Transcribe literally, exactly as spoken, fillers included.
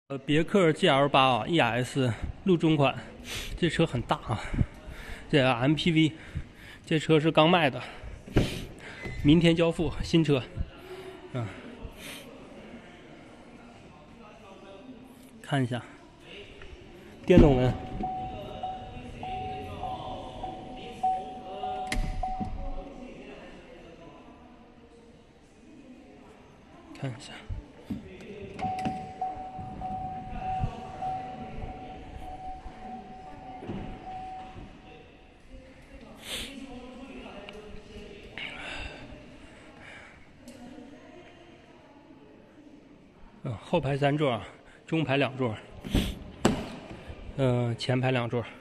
呃，别克 G L 八 啊 ，E S 路中款，这车很大啊，这 M P V， 这车是刚卖的，明天交付，新车，嗯，看一下，电动门，看一下。 嗯，后排三座，中排两座，嗯、呃，前排两座。